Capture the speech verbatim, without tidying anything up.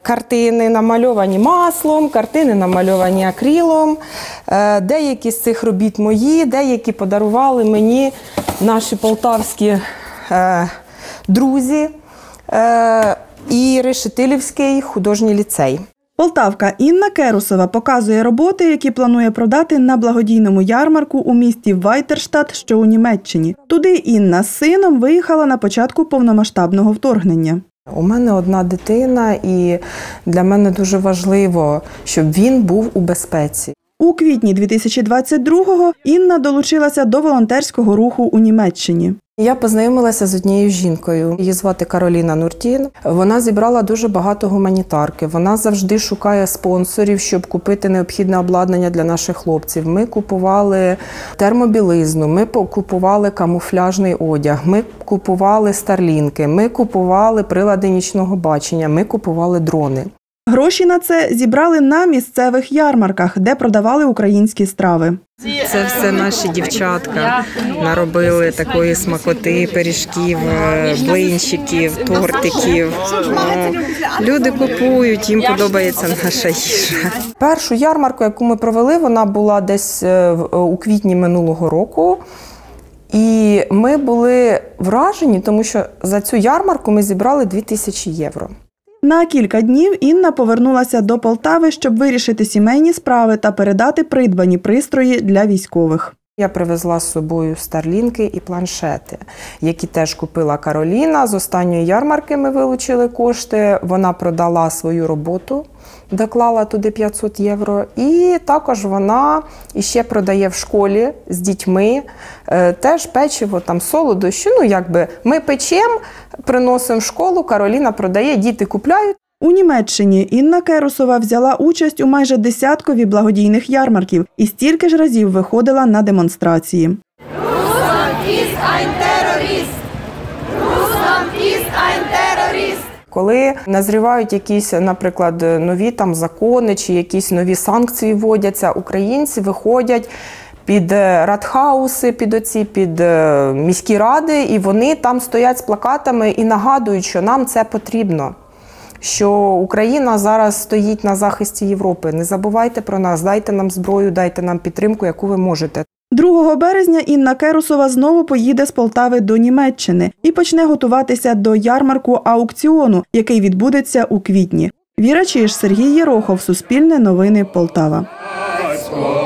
Картини намальовані маслом, картини намальовані акрилом. Деякі з цих робіт мої, деякі подарували мені наші полтавські друзі і Решетилівський художній ліцей. Полтавка Інна Керусова показує роботи, які планує продати на благодійному ярмарку у місті Вайтерштат, що у Німеччині. Туди Інна з сином виїхала на початку повномасштабного вторгнення. У мене одна дитина, і для мене дуже важливо, щоб він був у безпеці. У квітні дві тисячі двадцять другого Інна долучилася до волонтерського руху у Німеччині. Я познайомилася з однією жінкою. Її звати Кароліна Нуртін. Вона зібрала дуже багато гуманітарки. Вона завжди шукає спонсорів, щоб купити необхідне обладнання для наших хлопців. Ми купували термобілизну, ми купували камуфляжний одяг, ми купували старлінки, ми купували прилади нічного бачення, ми купували дрони. Гроші на це зібрали на місцевих ярмарках, де продавали українські страви. Це все наші дівчатка наробили такої смакоти, пиріжків, блинчиків, тортиків. Люди купують, їм подобається наша їжа. Першу ярмарку, яку ми провели, вона була десь у квітні минулого року. І ми були вражені, тому що за цю ярмарку ми зібрали дві тисячі євро. На кілька днів Інна повернулася до Полтави, щоб вирішити сімейні справи та передати придбані пристрої для військових. Я привезла з собою старлінки і планшети, які теж купила Кароліна. З останньої ярмарки ми вилучили кошти, вона продала свою роботу, доклала туди п'ятсот євро. І також вона іще продає в школі з дітьми теж печиво, там солодощі. Ну, якби ми печемо, приносимо в школу, Кароліна продає, діти купляють. У Німеччині Інна Керусова взяла участь у майже десяткові благодійних ярмарків і стільки ж разів виходила на демонстрації. Russland ist ein Terrorist! Russland ist ein Terrorist! Коли назрівають якісь, наприклад, нові там закони чи якісь нові санкції вводяться, українці виходять під радхауси, під оці, під міські ради, і вони там стоять з плакатами і нагадують, що нам це потрібно. Що Україна зараз стоїть на захисті Європи. Не забувайте про нас, дайте нам зброю, дайте нам підтримку, яку ви можете. другого березня Інна Керусова знову поїде з Полтави до Німеччини і почне готуватися до ярмарку аукціону, який відбудеться у квітні. Віра Чиж, Сергій Єрохов, Суспільне новини, Полтава.